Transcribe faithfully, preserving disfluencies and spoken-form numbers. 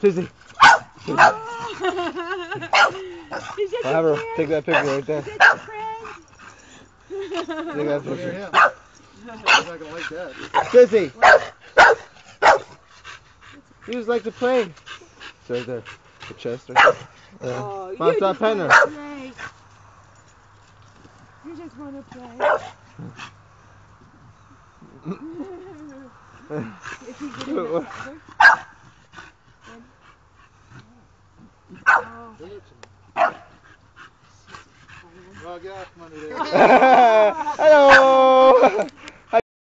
Sissy. Oh. Is that I'll have her friend? take that picture right there. Is that your friend? Take that picture. Yeah. I'm not gonna like that. Sissy. You just like to play. It's right there. The chest right there. Uh, Oh, Mom, you stop just petting wanna her. play. You just wanna play. Is he getting the feather? Oh. Well, get out from under there. Hello.